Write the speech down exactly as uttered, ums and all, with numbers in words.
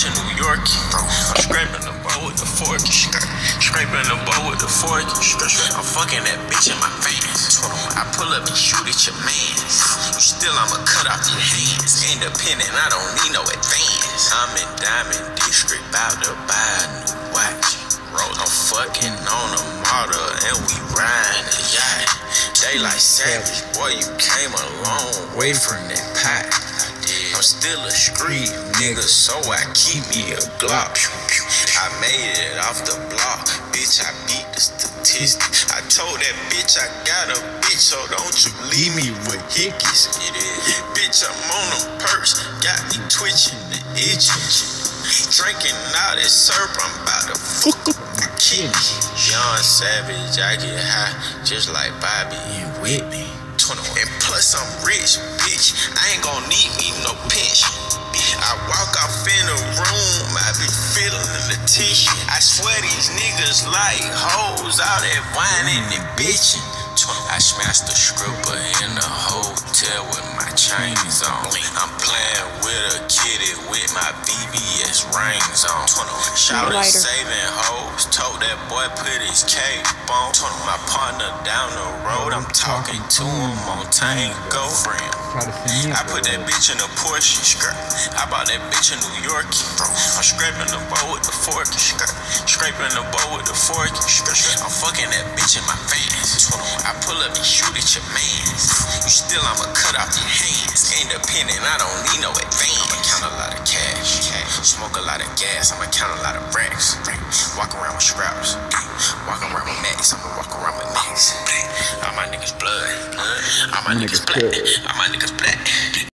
bitch in New York. I'm scraping the bowl with the fork. Scraping the bowl with the fork. I'm fucking that bitch in my veins. I pull up and shoot at your mans. You still, I'ma cut off your hands. Independent, I don't need no advance. I'm in Diamond District, bout to buy a new watch. Roll, I'm fucking on a model and we riding a yacht. They like savage, boy, you came a long way from that pot. I'm still a street nigga, so I keep me a Glock. I made it off the block, bitch, I beat the statistics. I told that bitch I got a bitch, so don't you leave me with hickeys. Bitch, I'm on a purse, got me twitching the itching. Drinking all that syrup, I'm about to fuck up my kidneys. Young Savage, I get high just like Bobby and Whitney. And plus I'm rich, bitch, I ain't gon' need me no pension. I walk off in the room, I be feeling the tension. I swear these niggas like hoes, all that whining and bitching. I smashed the stripper in the hotel with my chains on. I'm playing with a kitty with my B B S rings on. Shouted saving hoes, told that boy put his cape on. My partner down the road, I'm talking to him on Tango Friend. I put that bitch in a Porsche skirt. I bought that bitch in New York. I'm scraping the bowl with the fork. Scraping the bowl with the fork. I'm fucking that bitch in my fans. I pull up and shoot at your mans. You still, I'ma cut off your hands. Independent, I don't need no advance. I'ma count a lot of cash. Smoke a lot of gas. I'ma count a lot of racks. Walk around with scraps. Walk around with Max. I'ma walk around with Max. All my niggas blood. All my niggas black. All my niggas black.